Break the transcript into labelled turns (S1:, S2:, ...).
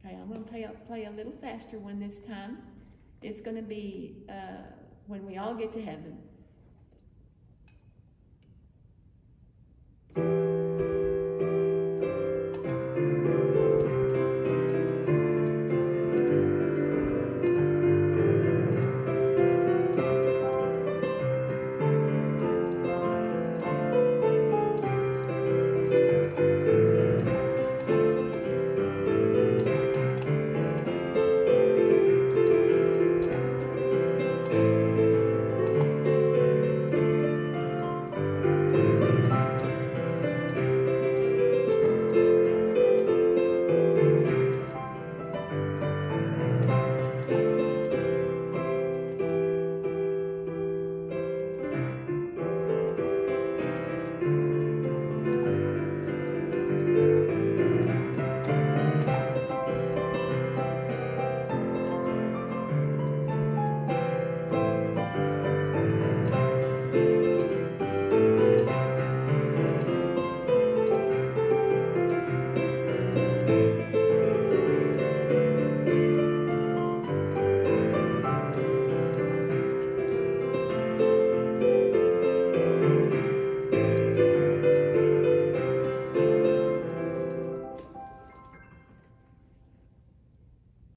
S1: Okay, I'm going to play a little faster one this time. It's going to be when we all get to heaven.